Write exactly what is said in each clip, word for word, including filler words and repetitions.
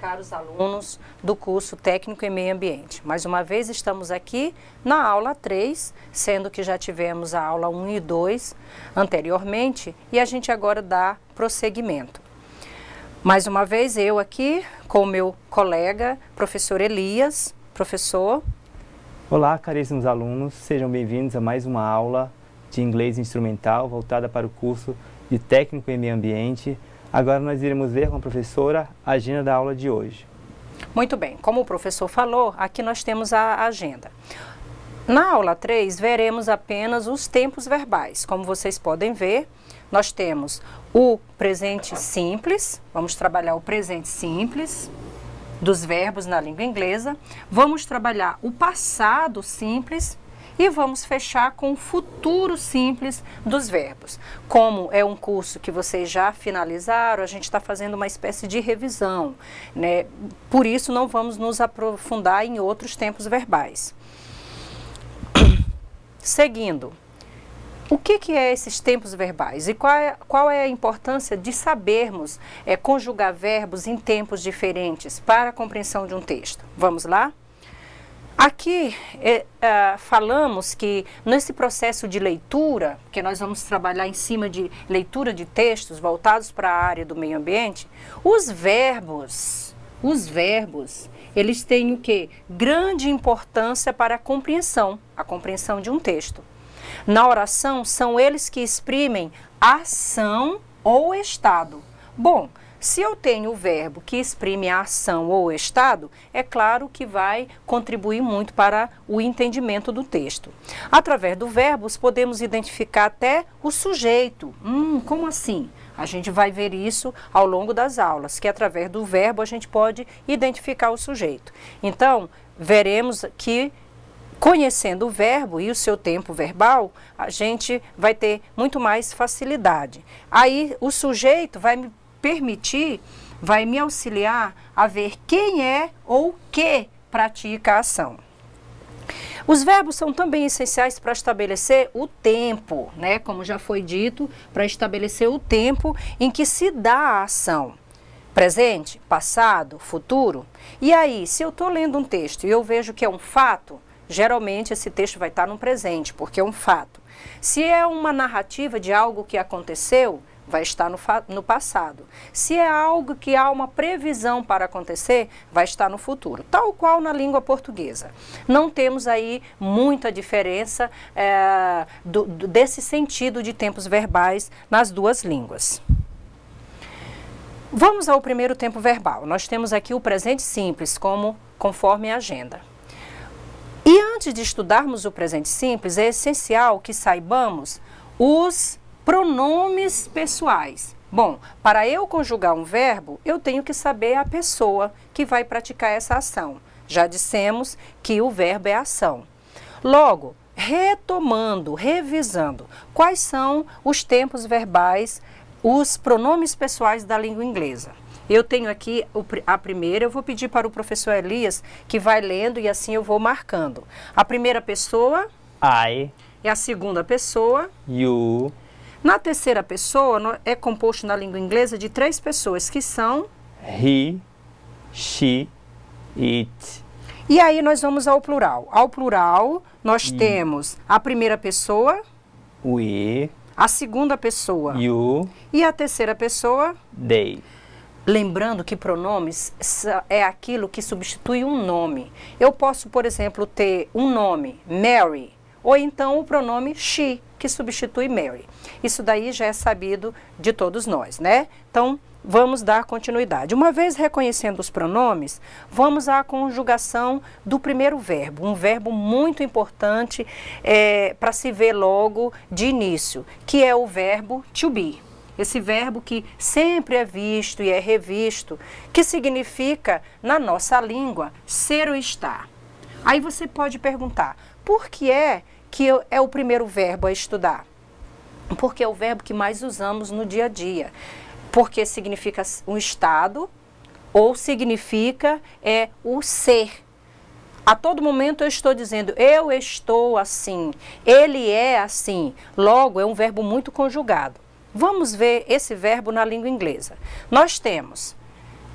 caros alunos do curso Técnico em Meio Ambiente. Mais uma vez estamos aqui na aula três, sendo que já tivemos a aula um e dois anteriormente, e a gente agora dá prosseguimento. Mais uma vez eu aqui com o meu colega, professor Elias. Professor. Olá, caríssimos alunos, sejam bem-vindos a mais uma aula de inglês instrumental voltada para o curso de Técnico em Meio Ambiente. Agora nós iremos ver com a professora a agenda da aula de hoje. Muito bem, como o professor falou, aqui nós temos a agenda. Na aula três, veremos apenas os tempos verbais. Como vocês podem ver, nós temos o presente simples, vamos trabalhar o presente simples dos verbos na língua inglesa, vamos trabalhar o passado simples e vamos fechar com o futuro simples dos verbos. Como é um curso que vocês já finalizaram, a gente está fazendo uma espécie de revisão, né? Por isso não vamos nos aprofundar em outros tempos verbais. Seguindo, o que que é esses tempos verbais e qual é, qual é a importância de sabermos é, conjugar verbos em tempos diferentes para a compreensão de um texto? Vamos lá? Aqui é, é, falamos que nesse processo de leitura, que nós vamos trabalhar em cima de leitura de textos voltados para a área do meio ambiente, os verbos, os verbos, eles têm o quê? Grande importância para a compreensão, a compreensão de um texto. Na oração, são eles que exprimem ação ou estado. Bom, se eu tenho o verbo que exprime a ação ou estado, é claro que vai contribuir muito para o entendimento do texto. Através do verbos, podemos identificar até o sujeito. Hum, como assim? A gente vai ver isso ao longo das aulas, que através do verbo a gente pode identificar o sujeito. Então, veremos que conhecendo o verbo e o seu tempo verbal, a gente vai ter muito mais facilidade. Aí o sujeito vai me permitir, vai me auxiliar a ver quem é ou que pratica a ação. Os verbos são também essenciais para estabelecer o tempo, né? Como já foi dito, para estabelecer o tempo em que se dá a ação. Presente, passado, futuro. E aí, se eu estou lendo um texto e eu vejo que é um fato, geralmente esse texto vai estar no presente, porque é um fato. Se é uma narrativa de algo que aconteceu, vai estar no, no passado. Se é algo que há uma previsão para acontecer, vai estar no futuro. Tal qual na língua portuguesa. Não temos aí muita diferença é, do, do, desse sentido de tempos verbais nas duas línguas. Vamos ao primeiro tempo verbal. Nós temos aqui o presente simples, como conforme a agenda. E antes de estudarmos o presente simples, é essencial que saibamos os pronomes pessoais. Bom, para eu conjugar um verbo, eu tenho que saber a pessoa que vai praticar essa ação. Já dissemos que o verbo é ação. Logo, retomando, revisando, quais são os tempos verbais, os pronomes pessoais da língua inglesa? Eu tenho aqui a primeira, eu vou pedir para o professor Elias que vai lendo e assim eu vou marcando. A primeira pessoa, I. E a segunda pessoa, You. Na terceira pessoa, é composto na língua inglesa de três pessoas, que são He, she, it. E aí nós vamos ao plural. Ao plural, nós I. temos a primeira pessoa, We. A segunda pessoa, You. E a terceira pessoa, They. Lembrando que pronomes é aquilo que substitui um nome. Eu posso, por exemplo, ter um nome, Mary, ou então o pronome she, que substitui Mary. Isso daí já é sabido de todos nós, né? Então, vamos dar continuidade. Uma vez reconhecendo os pronomes, vamos à conjugação do primeiro verbo. Um verbo muito importante é, para se ver logo de início, que é o verbo to be. Esse verbo que sempre é visto e é revisto, que significa, na nossa língua, ser ou estar. Aí você pode perguntar, por que é que é o primeiro verbo a estudar? Porque é o verbo que mais usamos no dia a dia. Porque significa um estado ou significa é, o ser. A todo momento eu estou dizendo, eu estou assim, ele é assim. Logo, é um verbo muito conjugado. Vamos ver esse verbo na língua inglesa. Nós temos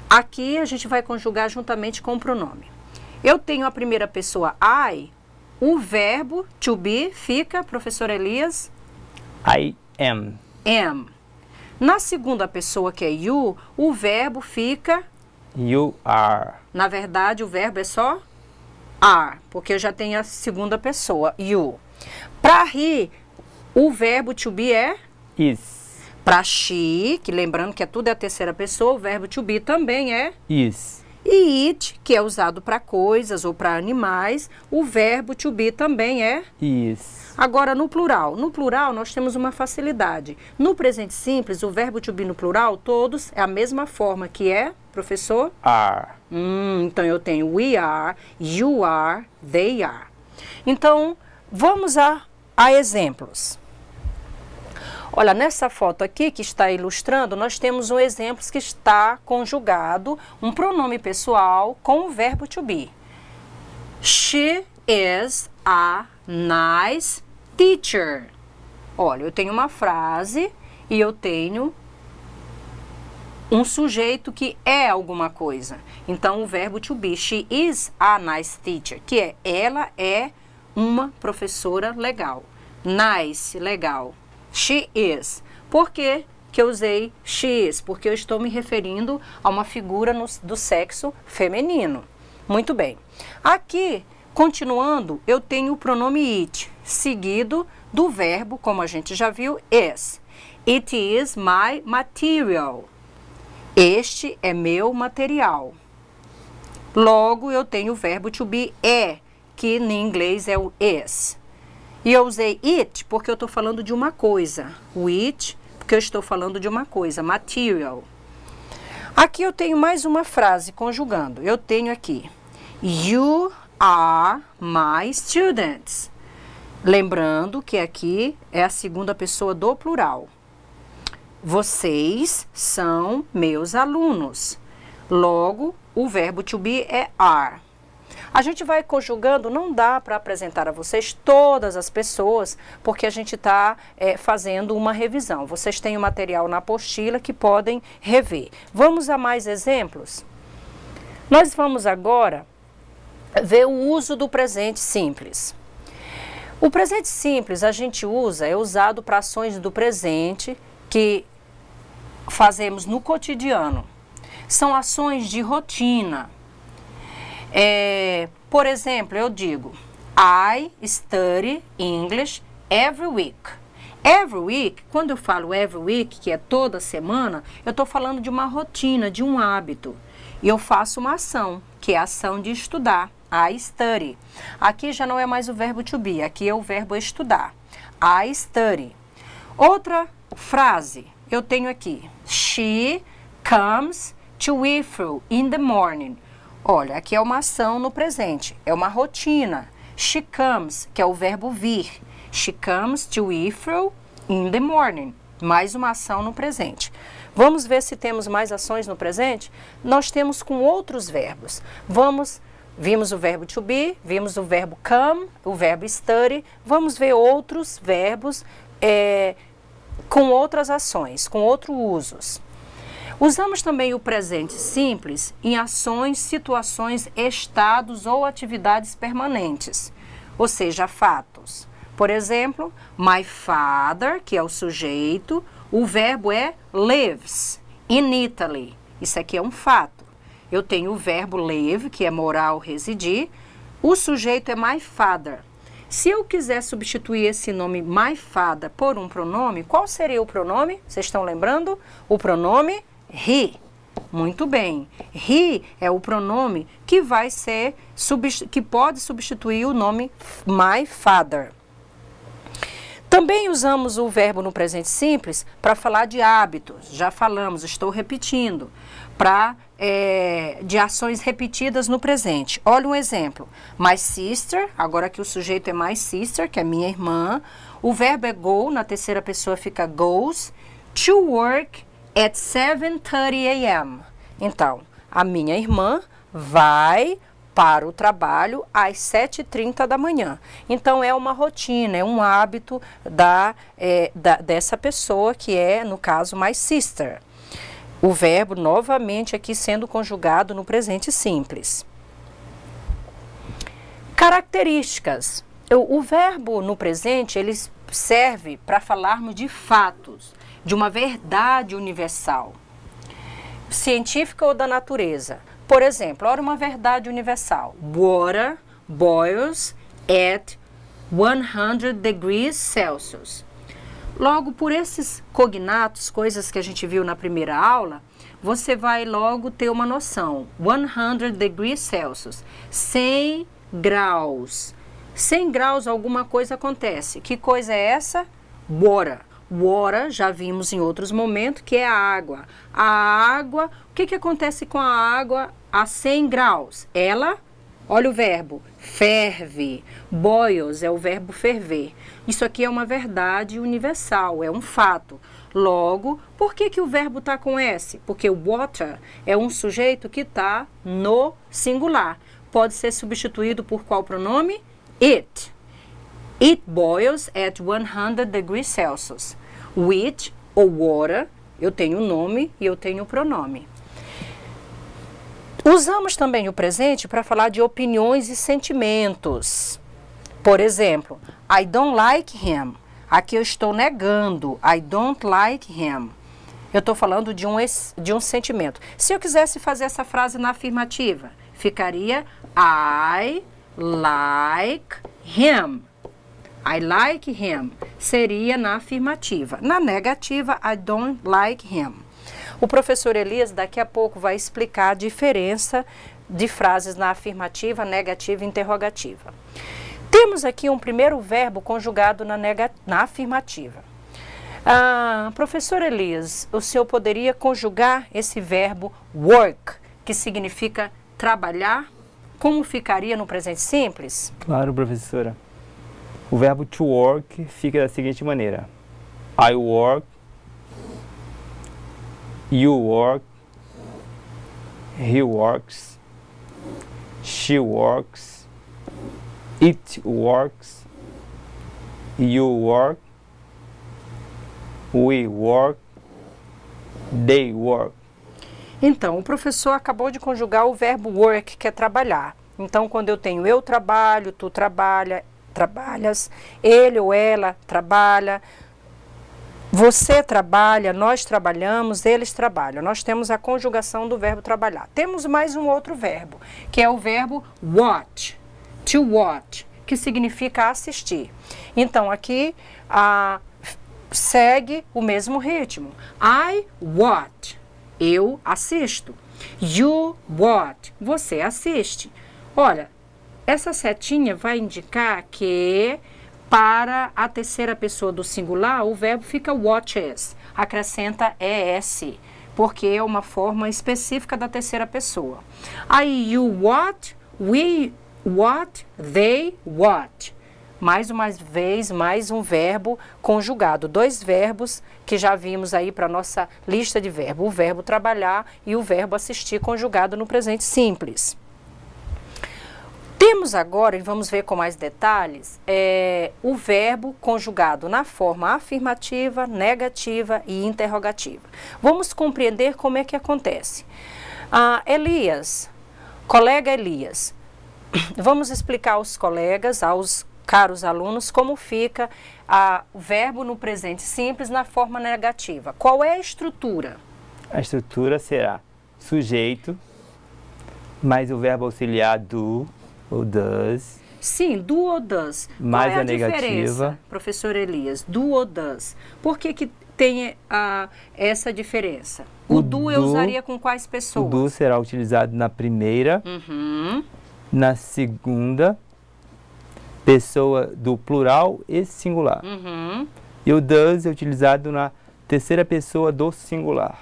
Aqui a gente vai conjugar juntamente com o pronome. Eu tenho a primeira pessoa I, o verbo to be fica, professor Elias? I am. Am. Na segunda pessoa, que é you, o verbo fica? You are. Na verdade, o verbo é só are, porque eu já tenho a segunda pessoa, you. Para he, o verbo to be é? Is. Para she, que lembrando que é tudo é a terceira pessoa, o verbo to be também é? Is. E it, que é usado para coisas ou para animais, o verbo to be também é? Is. Agora, no plural. No plural, nós temos uma facilidade. No presente simples, o verbo to be no plural, todos, é a mesma forma que é, professor? Are. Hum, então, eu tenho we are, you are, they are. Então, vamos a, a exemplos. Olha, nessa foto aqui que está ilustrando, nós temos um exemplo que está conjugado, um pronome pessoal com o verbo to be. She is a nice teacher. Olha, eu tenho uma frase e eu tenho um sujeito que é alguma coisa. Então, o verbo to be, she is a nice teacher, que é, ela é uma professora legal. Nice, legal. She is. Por que que eu usei she is? Porque eu estou me referindo a uma figura no, do sexo feminino. Muito bem. Aqui, continuando, eu tenho o pronome it, seguido do verbo, como a gente já viu, is. It is my material. Este é meu material. Logo, eu tenho o verbo to be é, que em inglês é o is. E eu usei it porque eu estou falando de uma coisa. O it, porque eu estou falando de uma coisa, material. Aqui eu tenho mais uma frase conjugando. Eu tenho aqui, you are my students. Lembrando que aqui é a segunda pessoa do plural. Vocês são meus alunos. Logo, o verbo to be é are. A gente vai conjugando, não dá para apresentar a vocês todas as pessoas, porque a gente está é, fazendo uma revisão. Vocês têm o material na apostila que podem rever. Vamos a mais exemplos? Nós vamos agora ver o uso do presente simples. O presente simples a gente usa, é usado para ações do presente que fazemos no cotidiano. São ações de rotina. É, por exemplo, eu digo, I study English every week. Every week, quando eu falo every week, que é toda semana, eu estou falando de uma rotina, de um hábito. E eu faço uma ação, que é a ação de estudar. I study. Aqui já não é mais o verbo to be, aqui é o verbo estudar. I study. Outra frase, eu tenho aqui, she comes to Withrow in the morning. Olha, aqui é uma ação no presente, é uma rotina. She comes, que é o verbo vir. She comes to Withrow in the morning. Mais uma ação no presente. Vamos ver se temos mais ações no presente? Nós temos com outros verbos. Vamos, vimos o verbo to be, vimos o verbo come, o verbo study. Vamos ver outros verbos é, com outras ações, com outros usos. Usamos também o presente simples em ações, situações, estados ou atividades permanentes, ou seja, fatos. Por exemplo, my father, que é o sujeito, o verbo é lives in Italy. Isso aqui é um fato. Eu tenho o verbo live, que é morar ou residir. O sujeito é my father. Se eu quiser substituir esse nome my father por um pronome, qual seria o pronome? Vocês estão lembrando? O pronome he. Muito bem. He é o pronome que vai ser, que pode substituir o nome my father. Também usamos o verbo no presente simples para falar de hábitos. Já falamos, estou repetindo. Para é, de ações repetidas no presente. Olha um exemplo. My sister, agora que o sujeito é my sister, que é minha irmã. O verbo é go, na terceira pessoa fica goes. To work at seven thirty a m Então, a minha irmã vai para o trabalho às sete e trinta da manhã. Então, é uma rotina, é um hábito da, é, da, dessa pessoa que é, no caso, my sister. O verbo novamente aqui sendo conjugado no presente simples. Características. O, o verbo no presente, ele serve para falarmos de fatos, de uma verdade universal, científica ou da natureza. Por exemplo, olha uma verdade universal. Water boils at cem degrees Celsius. Logo, por esses cognatos, coisas que a gente viu na primeira aula, você vai logo ter uma noção. cem degrees Celsius, cem graus. cem graus alguma coisa acontece. Que coisa é essa? Water. Water, já vimos em outros momentos, que é a água. A água, o que, que acontece com a água a cem graus? Ela, olha o verbo, ferve. Boils é o verbo ferver. Isso aqui é uma verdade universal, é um fato. Logo, por que, que o verbo está com S? Porque o water é um sujeito que está no singular. Pode ser substituído por qual pronome? It. It boils at cem degrees Celsius. Which, ou water, eu tenho o nome e eu tenho o pronome. Usamos também o presente para falar de opiniões e sentimentos. Por exemplo, I don't like him. Aqui eu estou negando. I don't like him. Eu estou falando de um, de um sentimento. Se eu quisesse fazer essa frase na afirmativa, ficaria I like him. I like him. Seria na afirmativa. Na negativa, I don't like him. O professor Elias daqui a pouco vai explicar a diferença de frases na afirmativa, negativa e interrogativa. Temos aqui um primeiro verbo conjugado na, nega, na afirmativa. Ah, professor Elias, o senhor poderia conjugar esse verbo work, que significa trabalhar? Como ficaria no presente simples? Claro, professora. O verbo to work fica da seguinte maneira. I work, you work, he works, she works, it works, you work, we work, they work. Então, o professor acabou de conjugar o verbo work, que é trabalhar. Então, quando eu tenho eu trabalho, tu trabalha, trabalhas, ele ou ela trabalha, você trabalha, nós trabalhamos, eles trabalham. Nós temos a conjugação do verbo trabalhar. Temos mais um outro verbo, que é o verbo watch, to watch, que significa assistir. Então, aqui a, segue o mesmo ritmo. I watch, eu assisto. You watch, você assiste. Olha, essa setinha vai indicar que para a terceira pessoa do singular, o verbo fica watches, acrescenta es, porque é uma forma específica da terceira pessoa. Aí, you watch, we watch, they watch. Mais uma vez, mais um verbo conjugado. Dois verbos que já vimos aí para a nossa lista de verbos. O verbo trabalhar e o verbo assistir conjugado no presente simples. Temos agora, e vamos ver com mais detalhes, é, o verbo conjugado na forma afirmativa, negativa e interrogativa. Vamos compreender como é que acontece. Ah, Elias, colega Elias, vamos explicar aos colegas, aos caros alunos, como fica ah, o verbo no presente simples na forma negativa. Qual é a estrutura? A estrutura será sujeito, mais o verbo auxiliar do, ou does. Sim, do ou does. Mais Qual é a, a negativa. diferença, professor Elias? Do ou does. Por que que tem a, essa diferença? O, o do, do eu usaria com quais pessoas? O do será utilizado na primeira, uhum. na segunda pessoa do plural e singular. Uhum. E o does é utilizado na terceira pessoa do singular.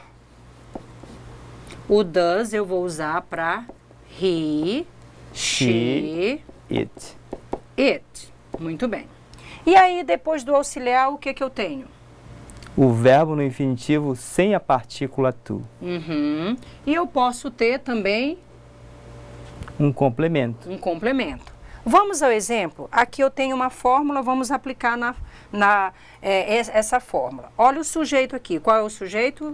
O does eu vou usar para he, she, it. It. Muito bem. E aí, depois do auxiliar, o que que eu tenho? O verbo no infinitivo sem a partícula to. Uhum. E eu posso ter também um complemento. Um complemento. Vamos ao exemplo. Aqui eu tenho uma fórmula, vamos aplicar na, na, é, essa fórmula. Olha o sujeito aqui. Qual é o sujeito?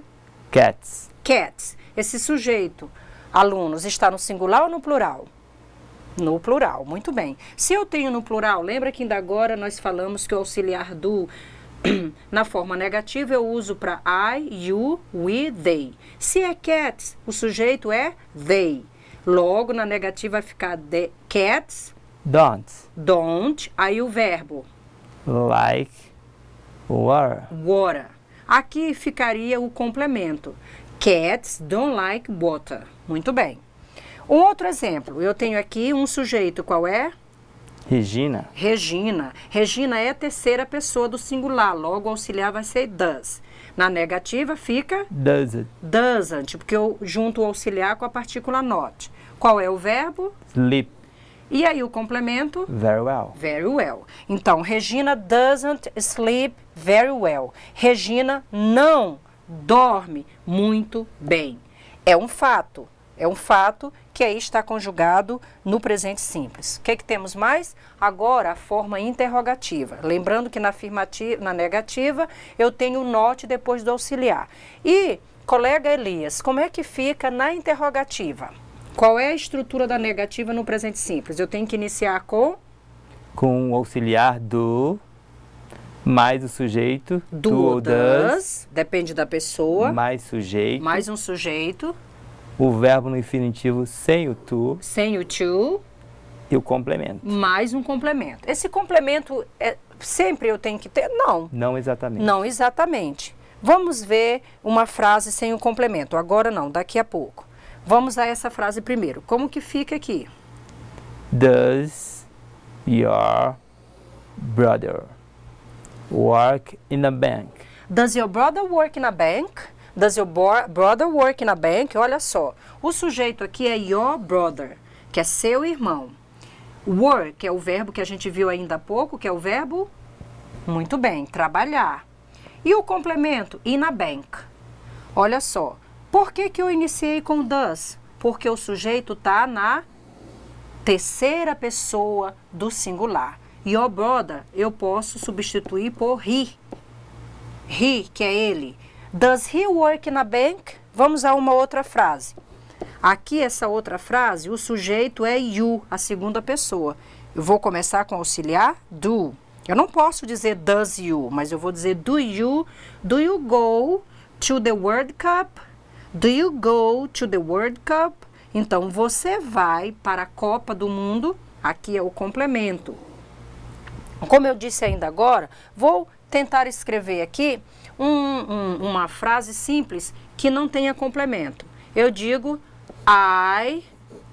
Cats. Cats. Esse sujeito, alunos, está no singular ou no plural? No plural, muito bem. Se eu tenho no plural, lembra que ainda agora nós falamos que o auxiliar do, na forma negativa, eu uso para I, you, we, they. Se é cats, o sujeito é they. Logo, na negativa vai ficar the cats, Don't. don't, aí o verbo. Like, were. Water. Aqui ficaria o complemento. Cats don't like water. Muito bem. Um outro exemplo. Eu tenho aqui um sujeito, qual é? Regina. Regina. Regina é a terceira pessoa do singular. Logo, o auxiliar vai ser does. Na negativa fica Doesn't. doesn't, porque eu junto o auxiliar com a partícula not. Qual é o verbo? Sleep. E aí o complemento? Very well. Very well. Então, Regina doesn't sleep very well. Regina não dorme muito bem. É um fato. É um fato que aí está conjugado no presente simples. O que, que temos mais? Agora, a forma interrogativa. Lembrando que na, afirmativa, na negativa, eu tenho o not depois do auxiliar. E, colega Elias, como é que fica na interrogativa? Qual é a estrutura da negativa no presente simples? Eu tenho que iniciar com? Com o auxiliar do, mais o sujeito, Do, do ou das, das, depende da pessoa, mais sujeito, mais um sujeito, o verbo no infinitivo sem o to sem o to, e o complemento. mais um complemento. Esse complemento, é, sempre eu tenho que ter? Não, Não exatamente. não exatamente. Vamos ver uma frase sem o complemento. Agora não, daqui a pouco. Vamos a essa frase primeiro. Como que fica aqui? Does your brother work in a bank? Does your brother work in a bank? Does your bo- brother work in a bank? Olha só, o sujeito aqui é your brother, que é seu irmão. Work é o verbo que a gente viu ainda há pouco, que é o verbo, muito bem, trabalhar. E o complemento, in a bank. Olha só, por que que eu iniciei com does? Porque o sujeito está na terceira pessoa do singular. Your brother, eu posso substituir por he. He, que é ele. Does he work in a bank? Vamos a uma outra frase. Aqui, essa outra frase, o sujeito é you, a segunda pessoa. Eu vou começar com auxiliar, do. Eu não posso dizer does you, mas eu vou dizer do you. Do you go to the World Cup? Do you go to the World Cup? Então, você vai para a Copa do Mundo. Aqui é o complemento. Como eu disse ainda agora, vou tentar escrever aqui um, um, uma frase simples que não tenha complemento. Eu digo, I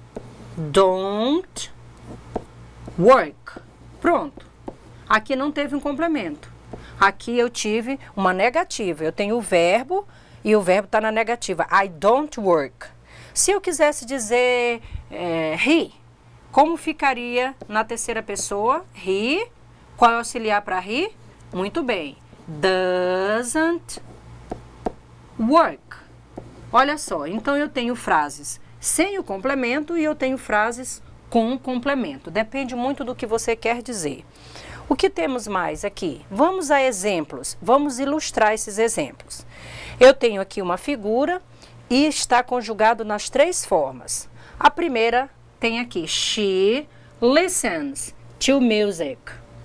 don't work. Pronto. Aqui não teve um complemento. Aqui eu tive uma negativa. Eu tenho o verbo e o verbo está na negativa. I don't work. Se eu quisesse dizer é, he, como ficaria na terceira pessoa? He. Qual é o auxiliar para he? Muito bem. Doesn't work. Olha só, então eu tenho frases sem o complemento e eu tenho frases com complemento. Depende muito do que você quer dizer. O que temos mais aqui? Vamos a exemplos. Vamos ilustrar esses exemplos. Eu tenho aqui uma figura e está conjugado nas três formas. A primeira tem aqui, she listens to music.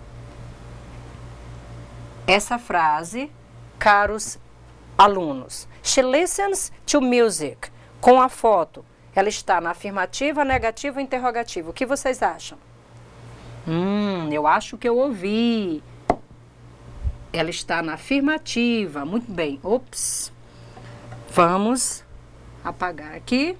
Essa frase, caros alunos, she listens to music, com a foto, ela está na afirmativa, negativa ou interrogativa. O que vocês acham? Hum, eu acho que eu ouvi. Ela está na afirmativa, muito bem. Ops, vamos apagar aqui.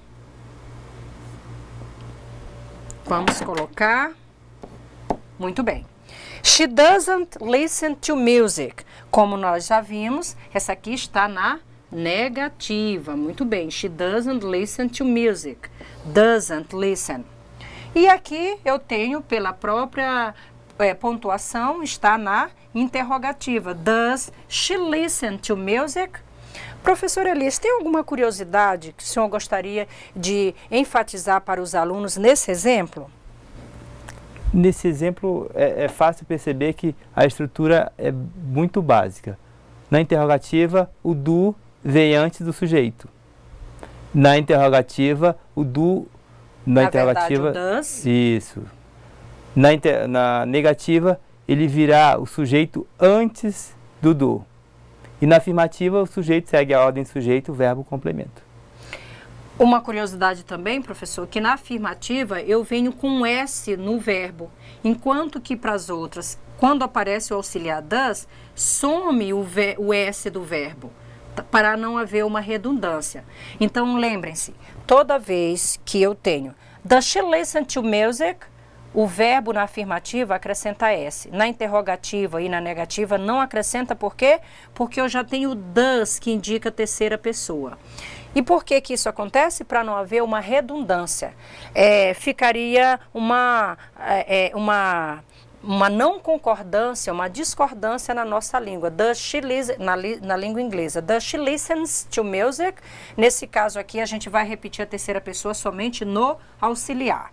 Vamos colocar, muito bem. She doesn't listen to music. Como nós já vimos, essa aqui está na negativa. Muito bem. She doesn't listen to music. Doesn't listen. E aqui eu tenho, pela própria é, pontuação, está na interrogativa. Does she listen to music? Professor Elias, tem alguma curiosidade que o senhor gostaria de enfatizar para os alunos nesse exemplo? Nesse exemplo, é, é fácil perceber que a estrutura é muito básica. Na interrogativa, o do vem antes do sujeito. Na interrogativa, o do... Na, na interrogativa, verdade, o does. Isso. Na, inter, na negativa, ele virá o sujeito antes do do. E na afirmativa, o sujeito segue a ordem sujeito, verbo, complemento. Uma curiosidade também, professor, que na afirmativa eu venho com um S no verbo, enquanto que para as outras, quando aparece o auxiliar does, some o, ve o S do verbo, para não haver uma redundância. Então, lembrem-se, toda vez que eu tenho does she listen to music, o verbo na afirmativa acrescenta S. Na interrogativa e na negativa não acrescenta, por quê? Porque eu já tenho does, que indica a terceira pessoa. E por que que isso acontece? Para não haver uma redundância. É, ficaria uma, é, uma, uma não concordância, uma discordância na nossa língua. Does she listen, na, na língua inglesa. Does she listens to music? Nesse caso aqui, a gente vai repetir a terceira pessoa somente no auxiliar.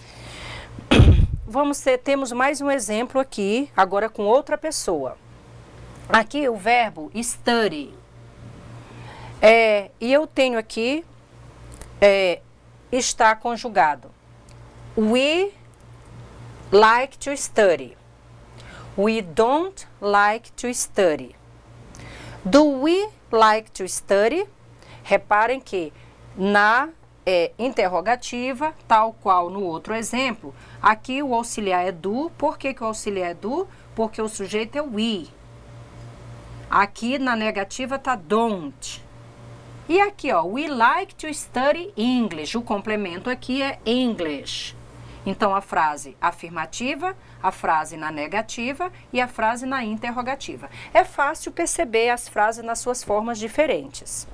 Vamos ter, temos mais um exemplo aqui, agora com outra pessoa. Aqui o verbo study. É, e eu tenho aqui, é, está conjugado. We like to study. We don't like to study. Do we like to study? Reparem que na é, interrogativa, tal qual no outro exemplo, aqui o auxiliar é do. Por que que o auxiliar é do? Porque o sujeito é we. Aqui na negativa está don't. E aqui, ó, we like to study English. O complemento aqui é English. Então, a frase afirmativa, a frase na negativa e a frase na interrogativa. É fácil perceber as frases nas suas formas diferentes.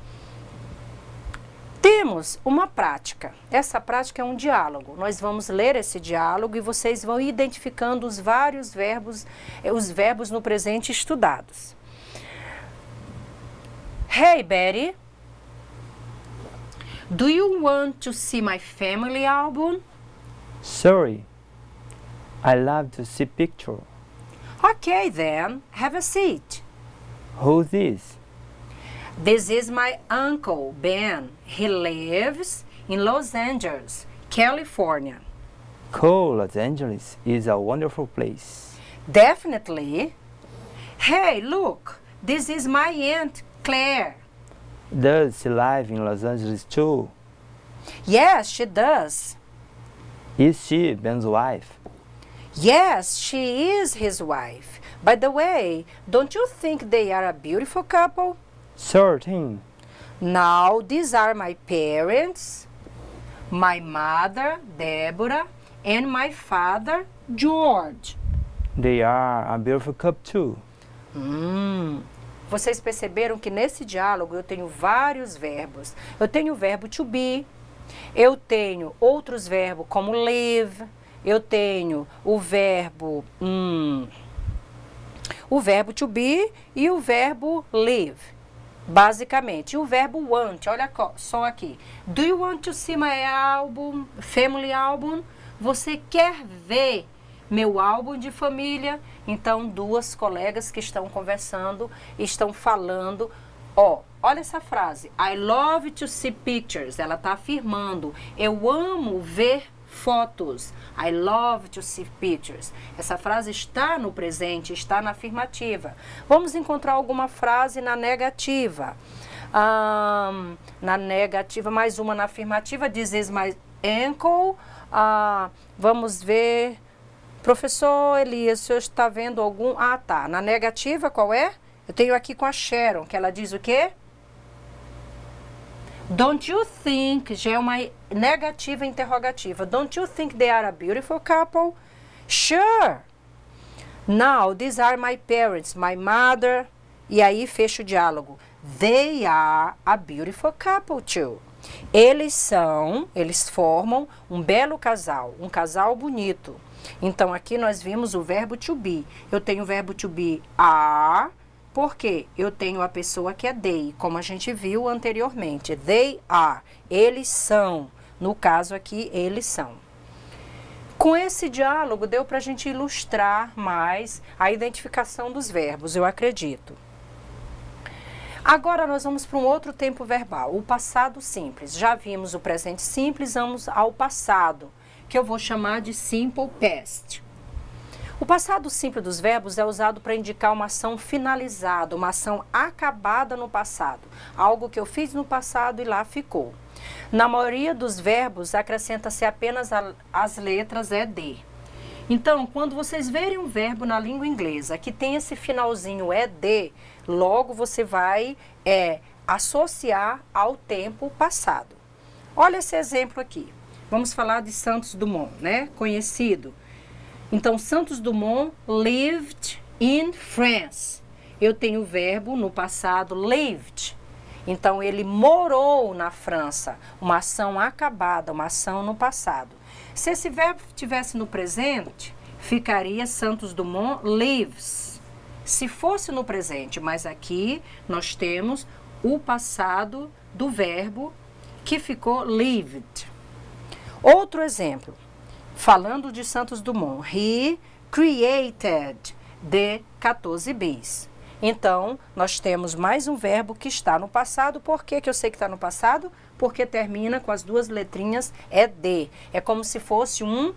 Temos uma prática. Essa prática é um diálogo. Nós vamos ler esse diálogo e vocês vão identificando os vários verbos, os verbos no presente estudados. Hey, Betty. Do you want to see my family album? Sorry. I love to see picture. Okay, then. Have a seat. Who's this? This is my uncle, Ben. He lives in Los Angeles, California. Cool, Los Angeles is a wonderful place. Definitely. Hey, look. This is my aunt, Claire. Does she live in Los Angeles too? Yes, she does. Is she Ben's wife? Yes, she is his wife. By the way, don't you think they are a beautiful couple? Sure thing. Now, these are my parents, my mother, Deborah, and my father, George. They are a beautiful couple too. Hum. Vocês perceberam que nesse diálogo eu tenho vários verbos. Eu tenho o verbo to be, eu tenho outros verbos como live, eu tenho o verbo, hum, o verbo to be e o verbo live, basicamente. E o verbo want, olha só aqui. Do you want to see my album, family album? Você quer ver meu álbum de família? Então, duas colegas que estão conversando, estão falando, ó, olha essa frase, I love to see pictures, ela está afirmando, eu amo ver fotos, I love to see pictures. Essa frase está no presente, está na afirmativa. Vamos encontrar alguma frase na negativa. Um, na negativa, mais uma na afirmativa, this is my uncle. Uh, vamos ver... Professor Elias, o senhor está vendo algum... Ah, tá. Na negativa, qual é? Eu tenho aqui com a Sharon, que ela diz o quê? Don't you think... Já é uma negativa interrogativa. Don't you think they are a beautiful couple? Sure. Now, these are my parents, my mother... E aí, fecha o diálogo. They are a beautiful couple too. Eles são, eles formam um belo casal, um casal bonito. Então, aqui nós vimos o verbo to be. Eu tenho o verbo to be are, porque eu tenho a pessoa que é they, como a gente viu anteriormente. They are, eles são. No caso aqui, eles são. Com esse diálogo, deu para a gente ilustrar mais a identificação dos verbos, eu acredito. Agora nós vamos para um outro tempo verbal, o passado simples. Já vimos o presente simples, vamos ao passado, que eu vou chamar de simple past. O passado simples dos verbos é usado para indicar uma ação finalizada, uma ação acabada no passado, algo que eu fiz no passado e lá ficou. Na maioria dos verbos, acrescenta-se apenas a, as letras ed. Então, quando vocês verem um verbo na língua inglesa que tem esse finalzinho ed, logo você vai é, associar ao tempo passado. Olha esse exemplo aqui. Vamos falar de Santos Dumont, né? Conhecido. Então, Santos Dumont lived in France. Eu tenho o verbo no passado lived. Então, ele morou na França. Uma ação acabada, uma ação no passado. Se esse verbo estivesse no presente, ficaria Santos Dumont lives. Se fosse no presente, mas aqui nós temos o passado do verbo que ficou lived. Outro exemplo. Falando de Santos Dumont, he created the quatorze bis. Então, nós temos mais um verbo que está no passado. Por que que eu sei que está no passado? Porque termina com as duas letrinhas ed. É como se fosse um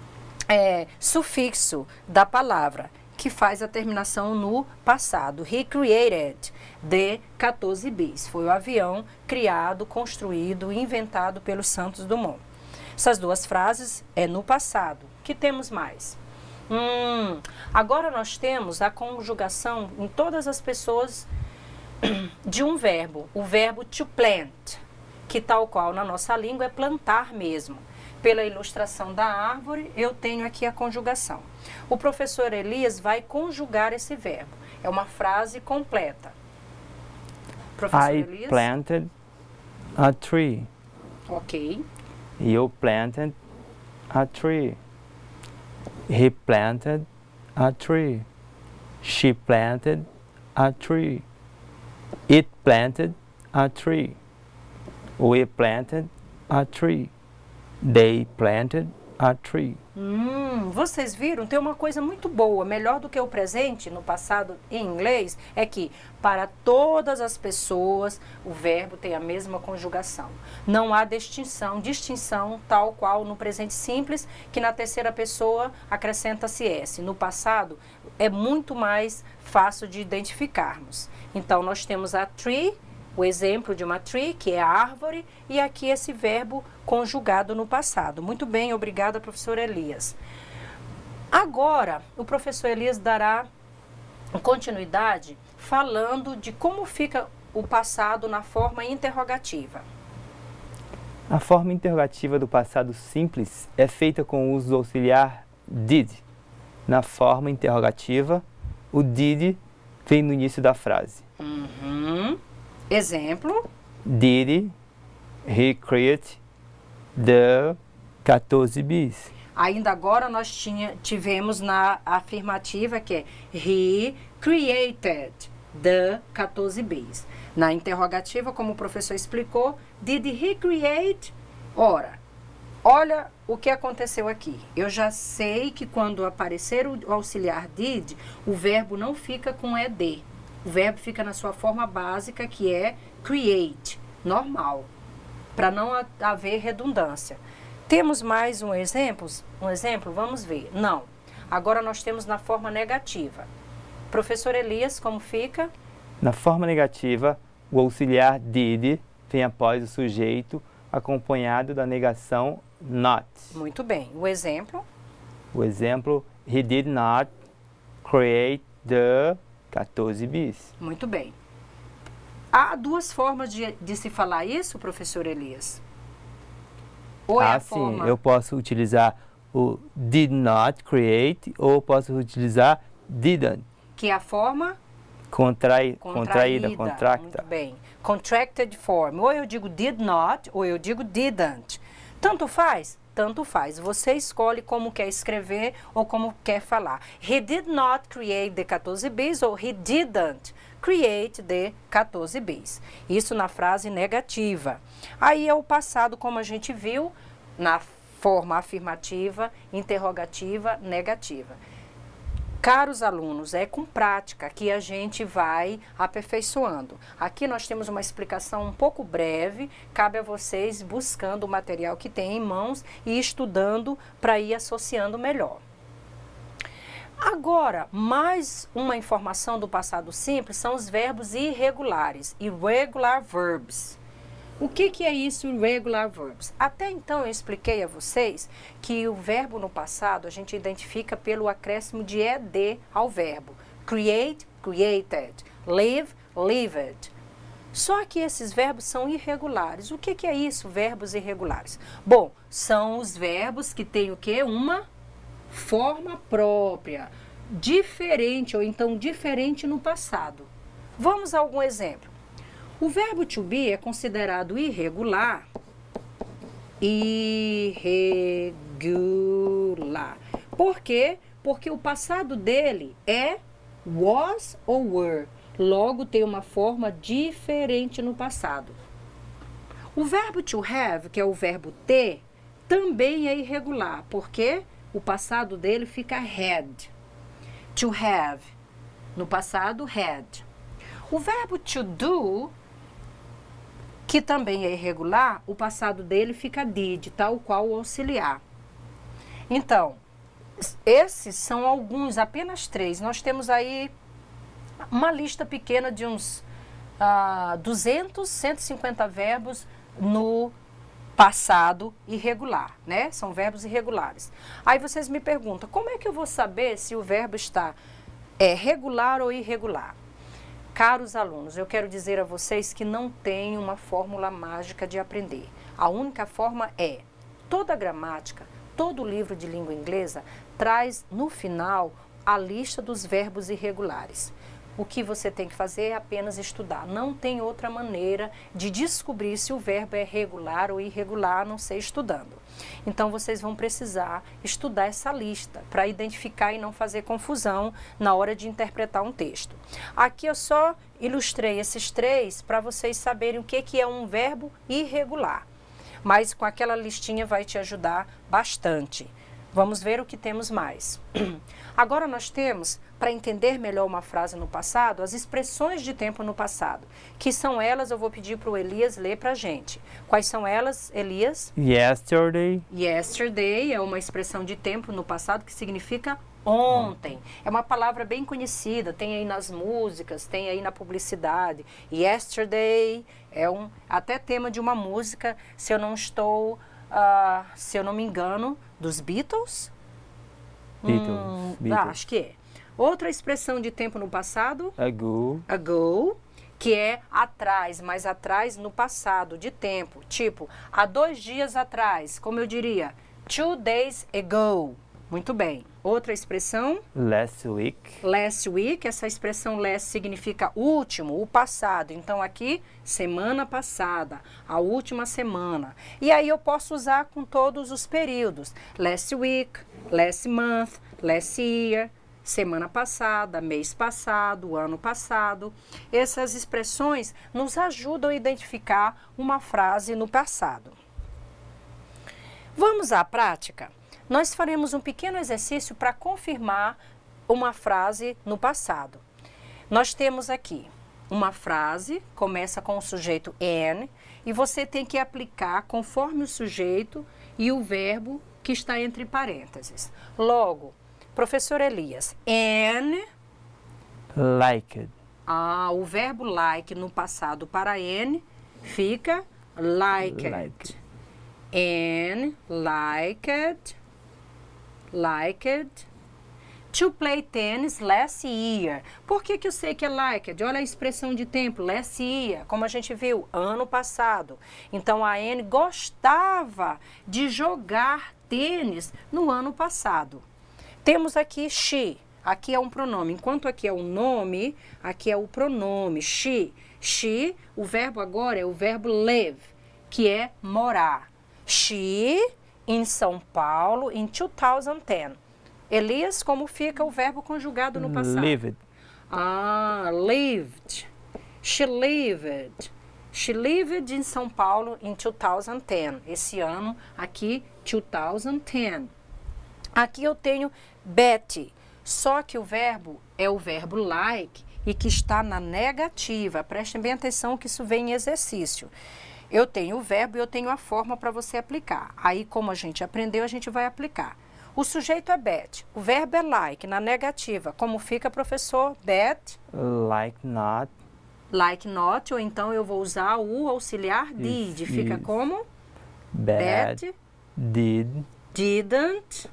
é, sufixo da palavra, que faz a terminação no passado. He created the quatorze bis. Foi o avião criado, construído, inventado pelo Santos Dumont. Essas duas frases é no passado. O que temos mais? Hum, agora nós temos a conjugação em todas as pessoas de um verbo. O verbo to plant, que tal qual na nossa língua é plantar mesmo. Pela ilustração da árvore, eu tenho aqui a conjugação. O professor Elias vai conjugar esse verbo. É uma frase completa. Professor I Elias? planted a tree. Ok. You planted a tree. He planted a tree. She planted a tree. It planted a tree. We planted a tree. They planted a tree. Hum, vocês viram? Tem uma coisa muito boa, melhor do que o presente no passado em inglês, é que para todas as pessoas o verbo tem a mesma conjugação. Não há distinção, distinção tal qual no presente simples, que na terceira pessoa acrescenta-se S. No passado é muito mais fácil de identificarmos. Então nós temos a tree, o exemplo de uma tree, que é a árvore, e aqui esse verbo conjugado no passado. Muito bem, obrigada, professor Elias. Agora, o professor Elias dará continuidade falando de como fica o passado na forma interrogativa. A forma interrogativa do passado simples é feita com o uso do auxiliar did. Na forma interrogativa, o did vem no início da frase. Uhum. Exemplo. Did he create the quatorze bis? Ainda agora nós tinha, tivemos na afirmativa que é he created the quatorze bis. Na interrogativa, como o professor explicou, did he create? Ora, olha o que aconteceu aqui. Eu já sei que quando aparecer o auxiliar did, o verbo não fica com ed. O verbo fica na sua forma básica, que é create, normal, para não haver redundância. Temos mais um exemplo? Um exemplo? Vamos ver. Não. Agora nós temos na forma negativa. Professor Elias, como fica? Na forma negativa, o auxiliar did vem após o sujeito, acompanhado da negação not. Muito bem. O exemplo? O exemplo, he did not create the quatorze bis. Muito bem. Há duas formas de, de se falar isso, professor Elias? Ou é ah, a sim. forma... Eu posso utilizar o did not create ou posso utilizar didn't. Que é a forma... Contrai, contraída, contraída, contracta. Muito bem. Contracted form. Ou eu digo did not, ou eu digo didn't. Tanto faz? Tanto faz. Você escolhe como quer escrever ou como quer falar. He did not create the quatorze bis ou he didn't create the quatorze bis. Isso na frase negativa. Aí é o passado, como a gente viu, na forma afirmativa, interrogativa, negativa. Caros alunos, é com prática que a gente vai aperfeiçoando. Aqui nós temos uma explicação um pouco breve, cabe a vocês buscando o material que tem em mãos e estudando para ir associando melhor. Agora, mais uma informação do passado simples são os verbos irregulares, irregular verbs. O que, que é isso, irregular verbs? Até então eu expliquei a vocês que o verbo no passado a gente identifica pelo acréscimo de ed ao verbo. Create, created. Live, lived. Só que esses verbos são irregulares. O que, que é isso, verbos irregulares? Bom, são os verbos que têm o quê? Uma forma própria, diferente ou então diferente no passado. Vamos a algum exemplo. O verbo to be é considerado irregular. Irregular. Por quê? Porque o passado dele é was ou were. Logo, tem uma forma diferente no passado. O verbo to have, que é o verbo ter, também é irregular. Por quê? O passado dele fica had. To have. No passado, had. O verbo to do, que também é irregular, o passado dele fica did, tal qual o auxiliar. Então, esses são alguns, apenas três. Nós temos aí uma lista pequena de uns uh, duzentos, cento e cinquenta verbos no passado irregular, né? São verbos irregulares. Aí vocês me perguntam, como é que eu vou saber se o verbo está é, regular ou irregular? Caros alunos, eu quero dizer a vocês que não tem uma fórmula mágica de aprender. A única forma é, toda a gramática, todo livro de língua inglesa traz no final a lista dos verbos irregulares. O que você tem que fazer é apenas estudar. Não tem outra maneira de descobrir se o verbo é regular ou irregular, a não ser estudando. Então, vocês vão precisar estudar essa lista para identificar e não fazer confusão na hora de interpretar um texto. Aqui eu só ilustrei esses três para vocês saberem o que, que é um verbo irregular. Mas com aquela listinha vai te ajudar bastante. Vamos ver o que temos mais. Agora nós temos, para entender melhor uma frase no passado, as expressões de tempo no passado. Que são elas, eu vou pedir para o Elias ler para a gente. Quais são elas, Elias? Yesterday. Yesterday é uma expressão de tempo no passado que significa ontem. É uma palavra bem conhecida, tem aí nas músicas, tem aí na publicidade. Yesterday é um até tema de uma música, se eu não estou... Uh, se eu não me engano, dos Beatles? Beatles. Hum, Beatles. Ah, acho que é. Outra expressão de tempo no passado? Ago. Ago, que é atrás, mas atrás no passado, de tempo. Tipo, há dois dias atrás, como eu diria, two days ago. Muito bem. Outra expressão? Last week. Last week, essa expressão last significa último, o passado. Então aqui, semana passada, a última semana. E aí eu posso usar com todos os períodos. Last week, last month, last year, semana passada, mês passado, ano passado. Essas expressões nos ajudam a identificar uma frase no passado. Vamos à prática? Nós faremos um pequeno exercício para confirmar uma frase no passado. Nós temos aqui uma frase, começa com o sujeito an, e você tem que aplicar conforme o sujeito e o verbo que está entre parênteses. Logo, professor Elias, an... Liked. Ah, o verbo like no passado para an fica liked. Liked. An liked... Liked to play tennis last year. Por que que eu sei que é liked? Olha a expressão de tempo, last year, como a gente viu, ano passado. Então, a Anne gostava de jogar tênis no ano passado. Temos aqui she, aqui é um pronome. Enquanto aqui é o nome, aqui é o pronome, she. She, o verbo agora é o verbo live, que é morar. She... em São Paulo, em dois mil e dez. Elias, como fica o verbo conjugado no passado? Lived. Ah, lived. She lived. She lived em São Paulo em dois mil e dez. Esse ano, aqui, dois mil e dez. Aqui eu tenho Betty. Só que o verbo é o verbo like e que está na negativa. Prestem bem atenção que isso vem em exercício. Eu tenho o verbo e eu tenho a forma para você aplicar. Aí, como a gente aprendeu, a gente vai aplicar. O sujeito é bet, o verbo é like, na negativa. Como fica, professor? Bet. Like not. Like not, ou então eu vou usar o auxiliar did. If, Fica if. como? Bet. Bet. Did. Didn't.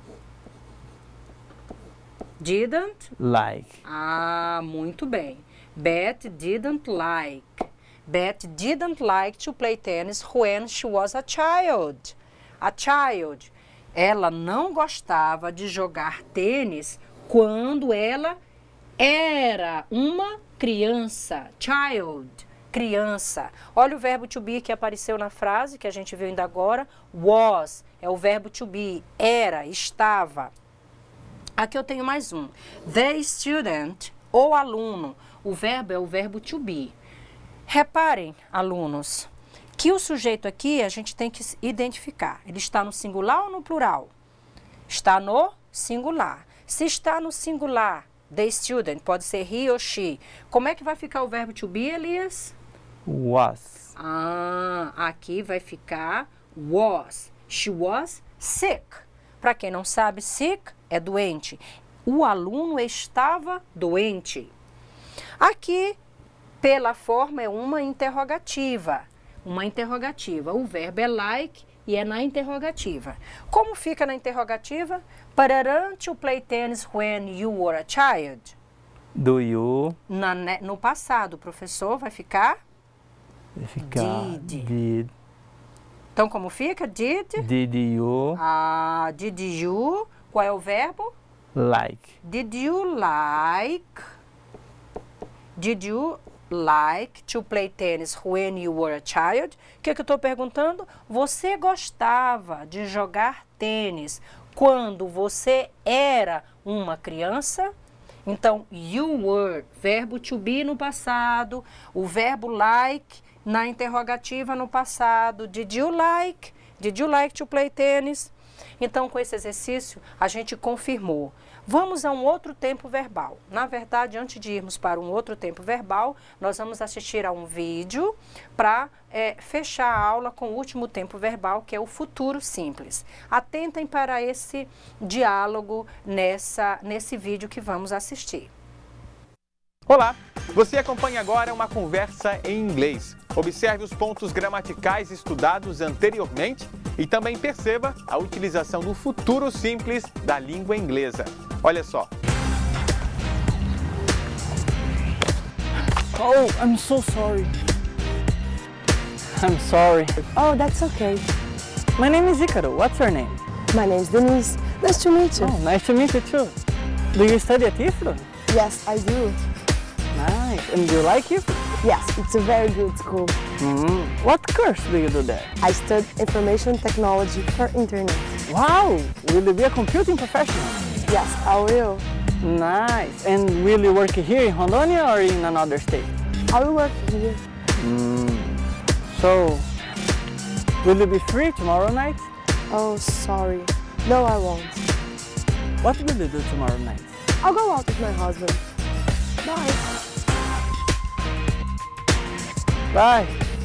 Didn't. Like. Ah, muito bem. Bet didn't like. Bet didn't like to play tennis when she was a child. A child. Ela não gostava de jogar tênis quando ela era uma criança. Child, criança. Olha o verbo to be que apareceu na frase, que a gente viu ainda agora. Was é o verbo to be. Era, estava. Aqui eu tenho mais um. The student, ou aluno. O verbo é o verbo to be. Reparem, alunos, que o sujeito aqui a gente tem que identificar. Ele está no singular ou no plural? Está no singular. Se está no singular, the student, pode ser he ou she. Como é que vai ficar o verbo to be, Elias? Was. Ah, aqui vai ficar was. She was sick. Para quem não sabe, sick é doente. O aluno estava doente. Aqui, pela forma, é uma interrogativa. Uma interrogativa. O verbo é like e é na interrogativa. Como fica na interrogativa? Pararant you play tennis when you were a child? Do you? Na, no passado, professor, vai ficar? Vai ficar. Did. Did. Então, como fica? Did? Did you? Ah, did you? Qual é o verbo? Like. Did you like? Did you like to play tennis when you were a child? O que, que eu estou perguntando? Você gostava de jogar tênis quando você era uma criança? Então, you were, verbo to be no passado, o verbo like na interrogativa no passado. Did you like? Did you like to play tennis? Então, com esse exercício, a gente confirmou. Vamos a um outro tempo verbal. Na verdade, antes de irmos para um outro tempo verbal, nós vamos assistir a um vídeo para é, fechar a aula com o último tempo verbal, que é o futuro simples. Atentem para esse diálogo nessa, nesse vídeo que vamos assistir. Olá! Você acompanha agora uma conversa em inglês. Observe os pontos gramaticais estudados anteriormente e também perceba a utilização do futuro simples da língua inglesa. Olha só. Oh, I'm so sorry. I'm sorry. Oh, that's okay. My name is Icaro. What's your name? My name is Denise. Nice to meet you. Oh, nice to meet you too. Do you study at I F R O? Yes, I do. Nice. And do you like I F R O? Yes, it's a very good school. Mm-hmm. What course do you do there? I study information technology for internet. Wow! Will you be a computing professional? Yes, I will. Nice. And will you work here in Rondônia or in another state? I will work here. Mm. So, will you be free tomorrow night? Oh, sorry. No, I won't. What will you do tomorrow night? I'll go out with my husband. Bye. Bye.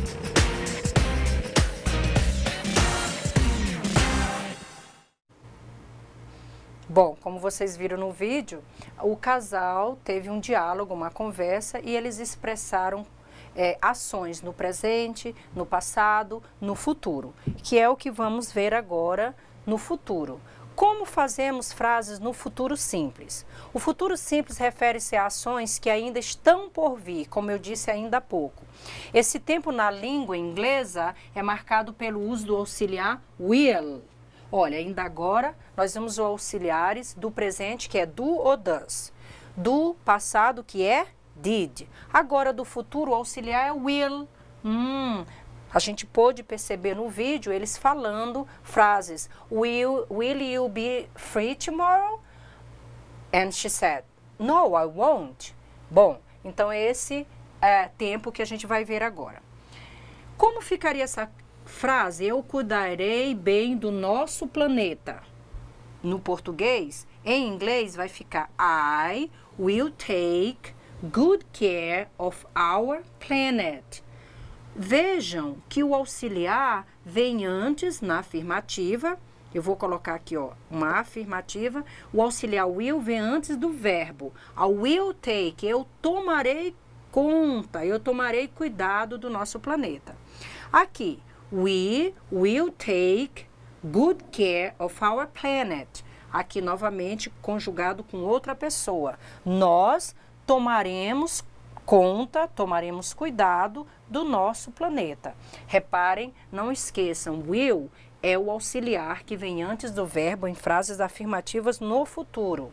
Bom, como vocês viram no vídeo, o casal teve um diálogo, uma conversa e eles expressaram é, ações no presente, no passado, no futuro, que é o que vamos ver agora no futuro. Como fazemos frases no futuro simples? O futuro simples refere-se a ações que ainda estão por vir, como eu disse ainda há pouco. Esse tempo na língua inglesa é marcado pelo uso do auxiliar will. Olha, ainda agora nós vamos os auxiliares do presente, que é do ou does. Do passado, que é did. Agora, do futuro, o auxiliar é will. Hum, a gente pôde perceber no vídeo eles falando frases. Will, will you be free tomorrow? And she said, no, I won't. Bom, então é esse é, tempo que a gente vai ver agora. Como ficaria essa frase? Eu cuidarei bem do nosso planeta. no português, em inglês vai ficar I will take good care of our planet. Vejam que o auxiliar vem antes na afirmativa. Eu vou colocar aqui, ó, uma afirmativa. O auxiliar will vem antes do verbo. A will take, eu tomarei conta, eu tomarei cuidado do nosso planeta. Aqui, we will take good care of our planet. Aqui, novamente, conjugado com outra pessoa. Nós tomaremos conta, tomaremos cuidado do nosso planeta. Reparem, não esqueçam, will é o auxiliar que vem antes do verbo em frases afirmativas no futuro.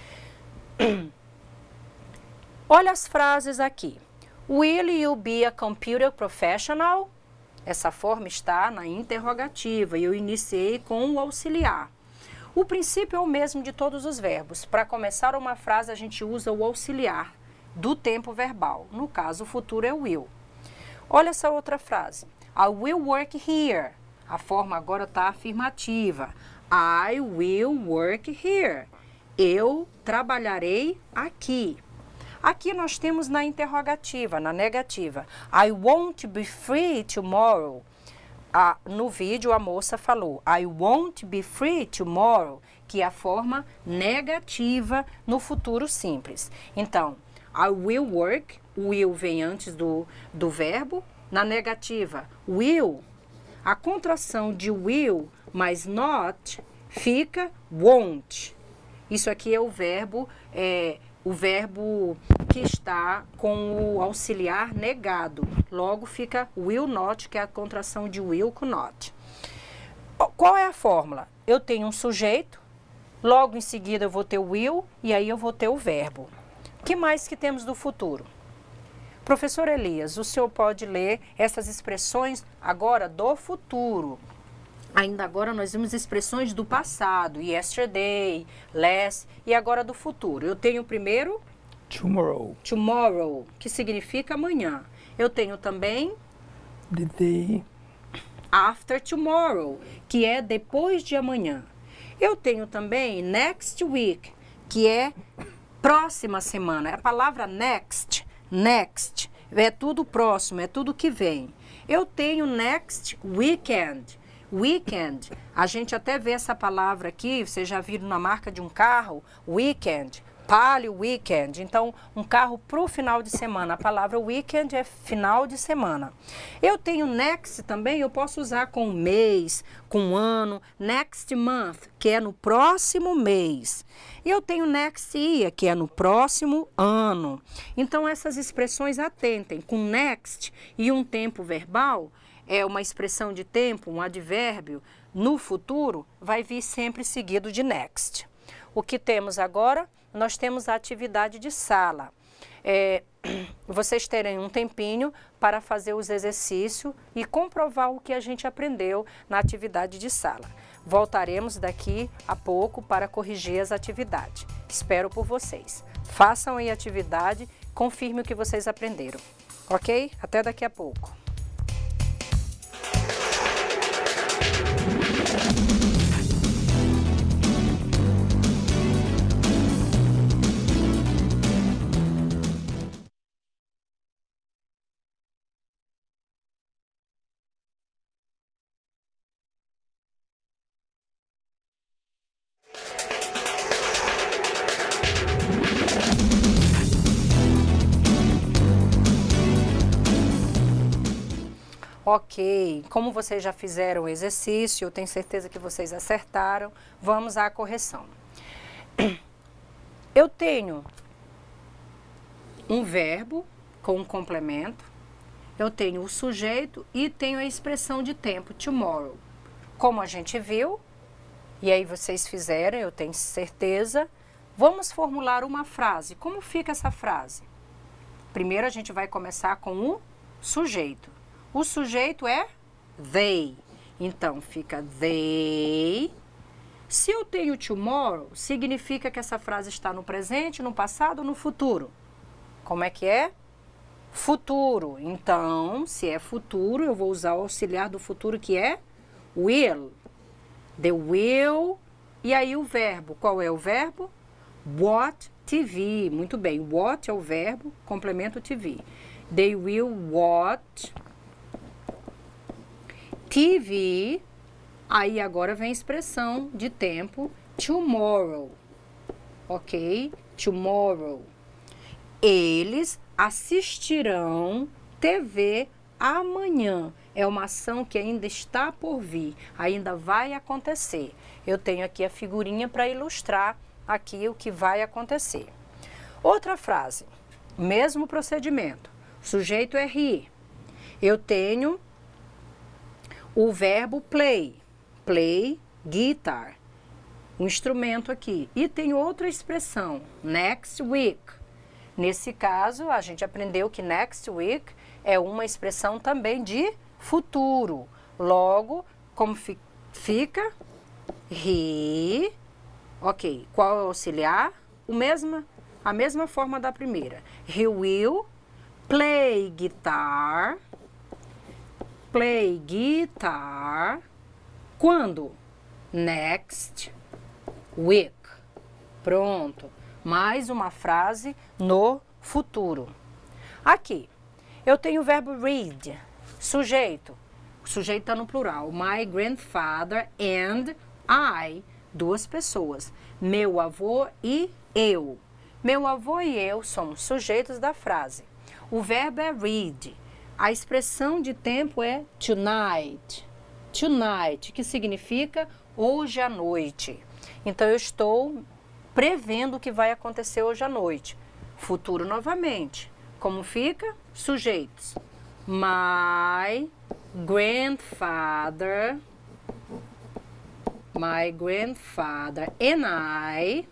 Olha as frases aqui. Will you be a computer professional? Essa forma está na interrogativa e eu iniciei com o auxiliar. O princípio é o mesmo de todos os verbos. Para começar uma frase, a gente usa o auxiliar do tempo verbal. No caso, o futuro é will. Olha essa outra frase. I will work here. A forma agora está afirmativa. I will work here. Eu trabalharei aqui. Aqui nós temos na interrogativa, na negativa. I won't be free tomorrow. Ah, no vídeo a moça falou I won't be free tomorrow, que é a forma negativa no futuro simples. Então, I will work, o will vem antes do, do verbo. Na negativa, will, a contração de will mais not fica won't. Isso aqui é o verbo, é, o verbo que está com o auxiliar negado. Logo fica will not, que é a contração de will com not. Qual é a fórmula? Eu tenho um sujeito, logo em seguida eu vou ter o will e aí eu vou ter o verbo. O que mais que temos do futuro? Professor Elias, o senhor pode ler essas expressões agora do futuro. Ainda agora nós vimos expressões do passado, yesterday, last, e agora do futuro. Eu tenho primeiro Tomorrow. tomorrow, que significa amanhã. Eu tenho também The day. after tomorrow, que é depois de amanhã. Eu tenho também next week, que é próxima semana. A palavra next, next, é tudo próximo, é tudo que vem. Eu tenho next weekend. Weekend, a gente até vê essa palavra aqui, vocês já viram na marca de um carro, weekend, palio weekend. Então, um carro para o final de semana. A palavra weekend é final de semana. Eu tenho next também, eu posso usar com mês, com ano, next month, que é no próximo mês. E eu tenho next year, que é no próximo ano. Então, essas expressões atentem, com next e um tempo verbal, é uma expressão de tempo, um advérbio, no futuro, vai vir sempre seguido de next. O que temos agora? Nós temos a atividade de sala. É, vocês terem um tempinho para fazer os exercícios e comprovar o que a gente aprendeu na atividade de sala. Voltaremos daqui a pouco para corrigir as atividades. Espero por vocês. Façam aí a atividade, confirme o que vocês aprenderam. Ok? Até daqui a pouco. Ok, como vocês já fizeram o exercício, eu tenho certeza que vocês acertaram, vamos à correção. Eu tenho um verbo com um complemento, eu tenho o sujeito e tenho a expressão de tempo, tomorrow. Como a gente viu, e aí vocês fizeram, eu tenho certeza, vamos formular uma frase. Como fica essa frase? Primeiro a gente vai começar com o sujeito. O sujeito é they. Então, fica they. Se eu tenho tomorrow, significa que essa frase está no presente, no passado ou no futuro? Como é que é? Futuro. Então, se é futuro, eu vou usar o auxiliar do futuro que é will. The will E aí o verbo, qual é o verbo? Watch T V. Muito bem, watch é o verbo, complemento T V. They will watch T V. Aí agora vem a expressão de tempo tomorrow. Ok? Tomorrow. Eles assistirão T V amanhã. É uma ação que ainda está por vir, ainda vai acontecer. Eu tenho aqui a figurinha para ilustrar aqui o que vai acontecer. Outra frase, mesmo procedimento. Sujeito é he. Eu tenho o verbo play. Play guitar. Um instrumento aqui. E tem outra expressão, next week. Nesse caso, a gente aprendeu que next week é uma expressão também de futuro. Logo, como fi fica? He. Ok. Qual é o auxiliar? O mesma, a mesma forma da primeira. He will play guitar. Play guitar. Quando? Next week. Pronto. Mais uma frase no futuro. Aqui, eu tenho o verbo read. Sujeito. O sujeito está no plural. My grandfather and I. Duas pessoas. Meu avô e eu. Meu avô e eu somos sujeitos da frase. O verbo é read. A expressão de tempo é tonight. Tonight, que significa hoje à noite. Então, eu estou prevendo o que vai acontecer hoje à noite. Futuro novamente. Como fica? Sujeitos. My grandfather, my grandfather and I,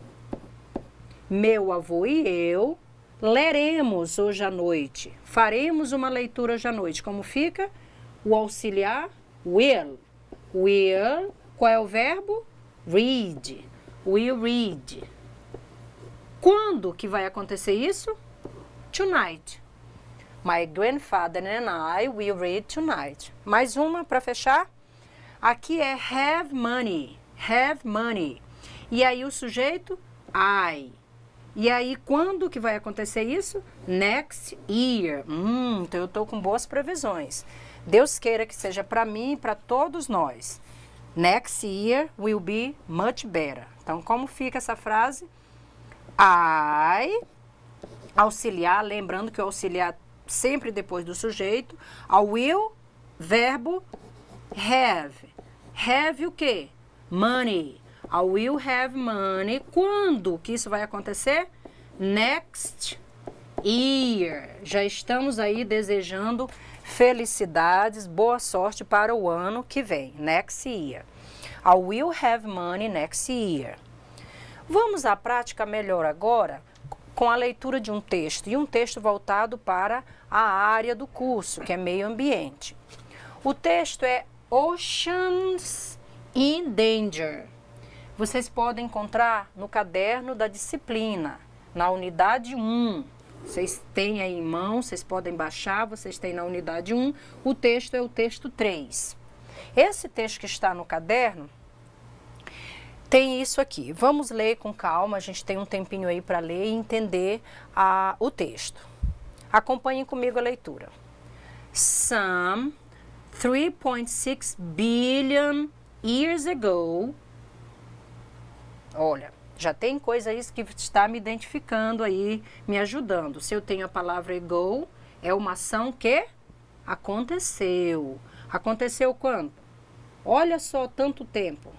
meu avô e eu, leremos hoje à noite. Faremos uma leitura hoje à noite. Como fica? O auxiliar, will. Will, qual é o verbo? Read. Will read. Quando que vai acontecer isso? Tonight. My grandfather and I will read tonight. Mais uma para fechar. Aqui é have money. Have money. E aí o sujeito, I. E aí quando que vai acontecer isso? Next year. Hum, então eu estou com boas previsões. Deus queira que seja para mim e para todos nós. Next year will be much better. Então, como fica essa frase? I, auxiliar, lembrando que o auxiliar sempre depois do sujeito. A will, verbo, have. Have o quê? Money. I will have money. Quando que isso vai acontecer? Next year. Já estamos aí desejando felicidades, boa sorte para o ano que vem. Next year. I will have money next year. Vamos à prática melhor agora com a leitura de um texto e um texto voltado para a área do curso, que é meio ambiente. O texto é Oceans in Danger. Vocês podem encontrar no caderno da disciplina, na unidade um. Vocês têm aí em mão, vocês podem baixar, vocês têm na unidade um. O texto é o texto três. Esse texto que está no caderno tem isso aqui. Vamos ler com calma, a gente tem um tempinho aí para ler e entender a, o texto. Acompanhem comigo a leitura. Some three point six billion years ago. Olha, já tem coisa aí que está me identificando aí, me ajudando. Se eu tenho a palavra ago, é uma ação que aconteceu. Aconteceu quando? Olha só, tanto tempo.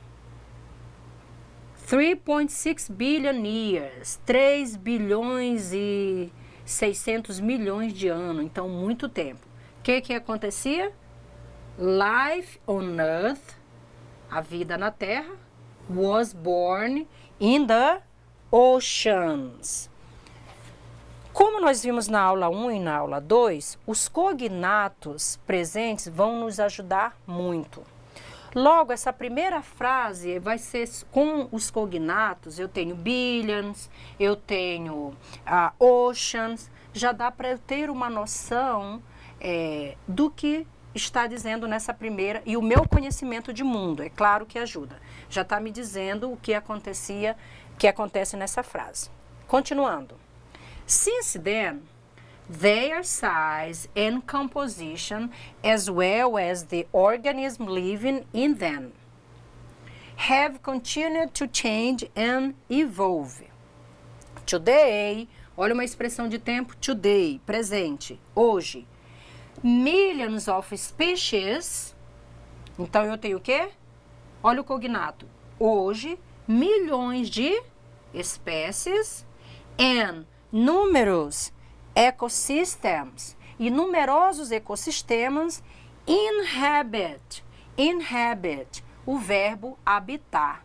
three point six billion years. três bilhões e seiscentos milhões de anos. Então, muito tempo. O que que acontecia? Life on Earth, a vida na Terra, was born in the oceans. Como nós vimos na aula um e na aula dois, os cognatos presentes vão nos ajudar muito. Logo, essa primeira frase vai ser com os cognatos. Eu tenho billions, eu tenho uh, oceans. Já dá para eu ter uma noção é, do que está dizendo nessa primeira, e o meu conhecimento de mundo, é claro que ajuda. Já está me dizendo o que acontecia, que acontece nessa frase. Continuando. Since then, their size and composition, as well as the organism living in them, have continued to change and evolve. Today, olha uma expressão de tempo, today, presente, hoje. Millions of species, então eu tenho o quê? Olha o cognato. Hoje, milhões de espécies and numerous ecosystems, e numerosos ecossistemas inhabit, inhabit, o verbo habitar.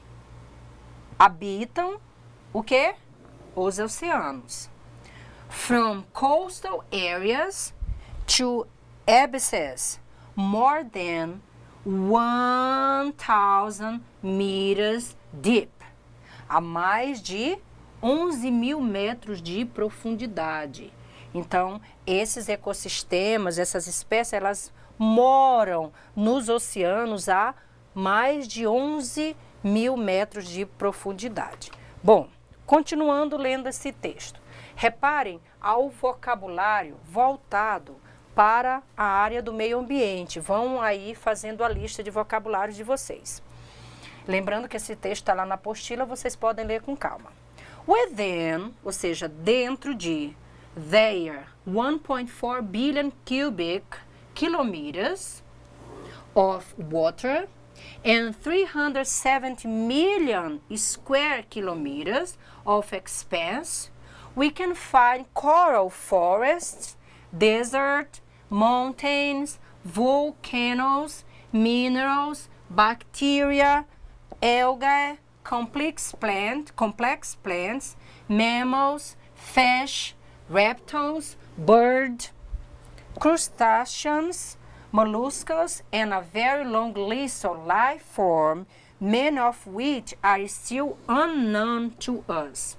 Habitam o quê? Os oceanos. From coastal areas to abysses more than one thousand meters deep, a mais de onze mil metros de profundidade. Então, esses ecossistemas, essas espécies, elas moram nos oceanos a mais de onze mil metros de profundidade. Bom, continuando lendo esse texto, reparem ao vocabulário voltado para a área do meio ambiente. Vão aí fazendo a lista de vocabulários de vocês. Lembrando que esse texto está lá na apostila, vocês podem ler com calma. Within, ou seja, dentro de, their one point four billion cubic kilometers of water and three hundred seventy million square kilometers of expanse, we can find coral forests, desert, mountains, volcanoes, minerals, bacteria, algae, complex plant, complex plants, mammals, fish, reptiles, bird, crustaceans, molluscs, and a very long list of life forms, many of which are still unknown to us.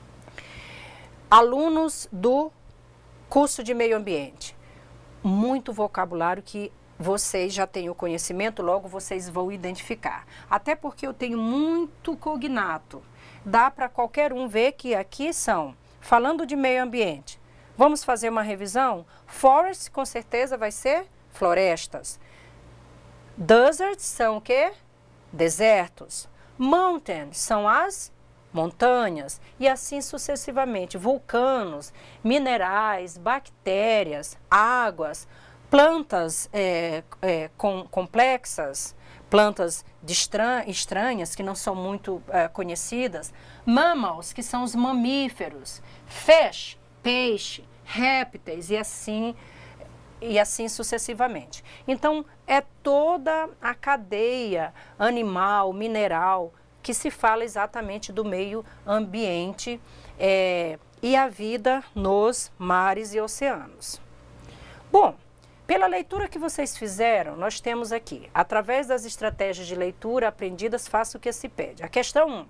Alunos do curso de meio ambiente, muito vocabulário que vocês já têm o conhecimento, logo vocês vão identificar. Até porque eu tenho muito cognato. Dá para qualquer um ver que aqui são, falando de meio ambiente. Vamos fazer uma revisão? Forest, com certeza, vai ser florestas. Deserts são o quê? Desertos. Mountains são as montanhas, e assim sucessivamente, vulcanos, minerais, bactérias, águas, plantas é, é, com, complexas, plantas de estran estranhas que não são muito é, conhecidas, mammals, que são os mamíferos, fish, peixe, répteis e assim, e assim sucessivamente. Então, é toda a cadeia animal, mineral, que se fala exatamente do meio ambiente é, e a vida nos mares e oceanos. Bom, pela leitura que vocês fizeram, nós temos aqui, através das estratégias de leitura aprendidas, faça o que se pede. A questão um.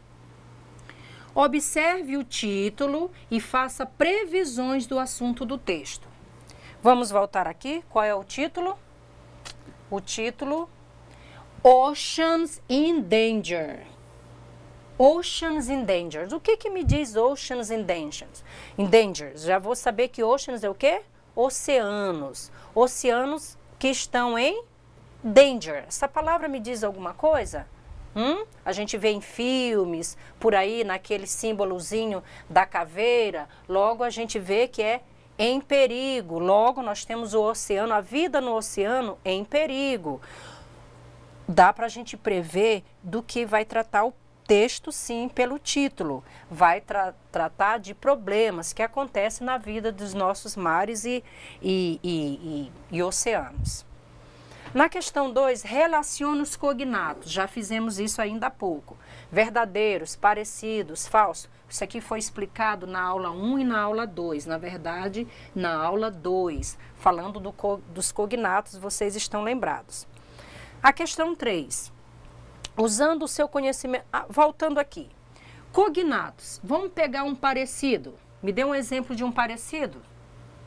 Observe o título e faça previsões do assunto do texto. Vamos voltar aqui. Qual é o título? O título... Oceans in Danger. Oceans in Danger. O que que me diz Oceans in Danger? In Danger. Já vou saber que Oceans é o quê? Oceanos. Oceanos que estão em danger. Essa palavra me diz alguma coisa? Hum? A gente vê em filmes, por aí, naquele símbolozinho da caveira. Logo a gente vê que é em perigo. Logo nós temos o oceano, a vida no oceano em perigo. Dá para a gente prever do que vai tratar o texto, sim, pelo título. Vai tra tratar de problemas que acontecem na vida dos nossos mares e, e, e, e, e oceanos. Na questão dois, relaciona os cognatos. Já fizemos isso ainda há pouco. Verdadeiros, parecidos, falsos. Isso aqui foi explicado na aula um e na aula dois. Na verdade, na aula dois. Falando do co dos cognatos, vocês estão lembrados. A questão três, usando o seu conhecimento, ah, voltando aqui, cognatos, vamos pegar um parecido, me dê um exemplo de um parecido.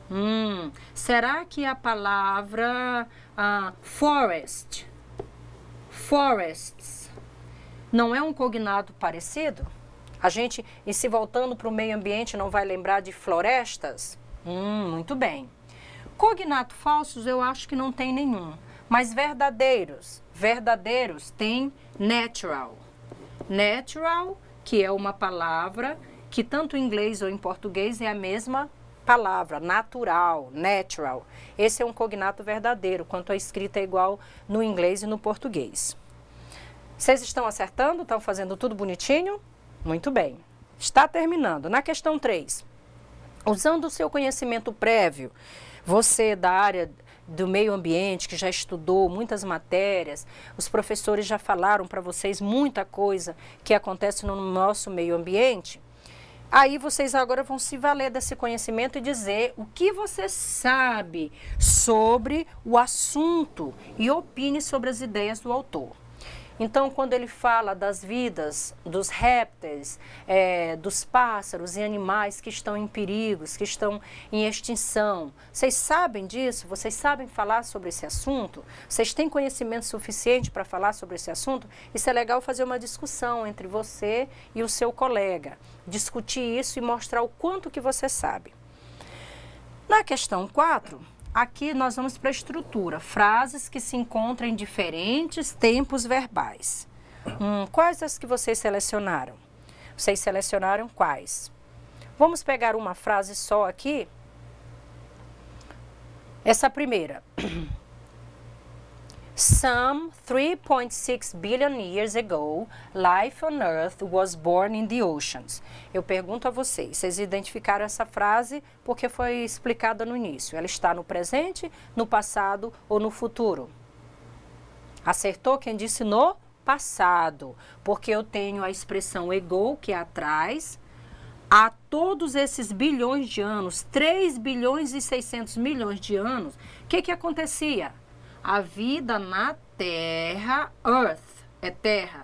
Hum, será que a palavra uh, forest, forests, não é um cognato parecido? A gente, e se voltando para o meio ambiente, não vai lembrar de florestas? Hum, muito bem. Cognato falsos eu acho que não tem nenhum, mas verdadeiros, verdadeiros tem natural. Natural, que é uma palavra que tanto em inglês ou em português é a mesma palavra, natural, natural. Esse é um cognato verdadeiro, quanto a escrita é igual no inglês e no português. Vocês estão acertando? Estão fazendo tudo bonitinho? Muito bem. Está terminando. Na questão três, usando o seu conhecimento prévio, você da área do meio ambiente, que já estudou muitas matérias, os professores já falaram para vocês muita coisa que acontece no nosso meio ambiente, aí vocês agora vão se valer desse conhecimento e dizer o que você sabe sobre o assunto e opine sobre as ideias do autor. Então, quando ele fala das vidas dos répteis, é, dos pássaros e animais que estão em perigos, que estão em extinção, vocês sabem disso? Vocês sabem falar sobre esse assunto? Vocês têm conhecimento suficiente para falar sobre esse assunto? Isso é legal fazer uma discussão entre você e o seu colega. Discutir isso e mostrar o quanto que você sabe. Na questão quatro... aqui nós vamos para a estrutura, frases que se encontram em diferentes tempos verbais. Hum, quais as que vocês selecionaram? Vocês selecionaram quais? Vamos pegar uma frase só aqui. Essa primeira. Some three point six billion years ago, life on Earth was born in the oceans. Eu pergunto a vocês, vocês identificaram essa frase porque foi explicada no início. Ela está no presente, no passado ou no futuro? Acertou quem disse no passado, porque eu tenho a expressão ago, que é atrás, há todos esses bilhões de anos, três bilhões e seiscentos milhões de anos, o que que acontecia? A vida na Terra, Earth, é terra,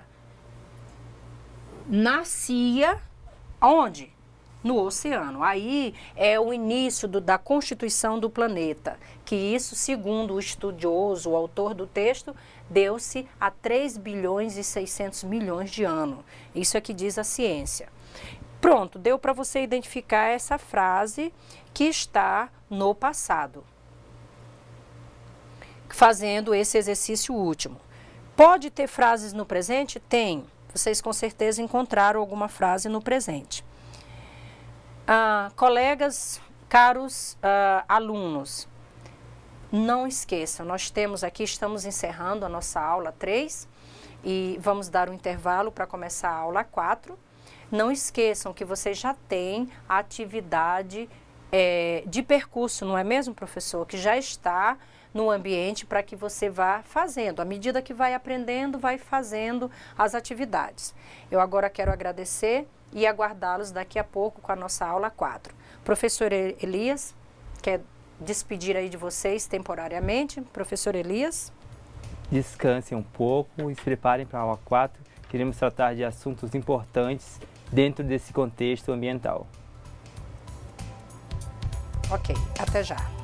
nascia onde? No oceano. Aí é o início do, da constituição do planeta, que isso, segundo o estudioso, o autor do texto, deu-se há três bilhões e seiscentos milhões de anos. Isso é que diz a ciência. Pronto, deu para você identificar essa frase que está no passado, fazendo esse exercício último. Pode ter frases no presente? Tem. Vocês com certeza encontraram alguma frase no presente. Ah, colegas, caros ah, alunos, não esqueçam, nós temos aqui, estamos encerrando a nossa aula três e vamos dar um intervalo para começar a aula quatro. Não esqueçam que vocês já têm a atividade é, de percurso, não é mesmo, professor? Que já está no ambiente para que você vá fazendo. À medida que vai aprendendo, vai fazendo as atividades. Eu agora quero agradecer e aguardá-los daqui a pouco com a nossa aula quatro. Professor Elias, quer despedir aí de vocês temporariamente? Professor Elias? Descansem um pouco e se preparem para a aula quatro. Queremos tratar de assuntos importantes dentro desse contexto ambiental. Ok, até já.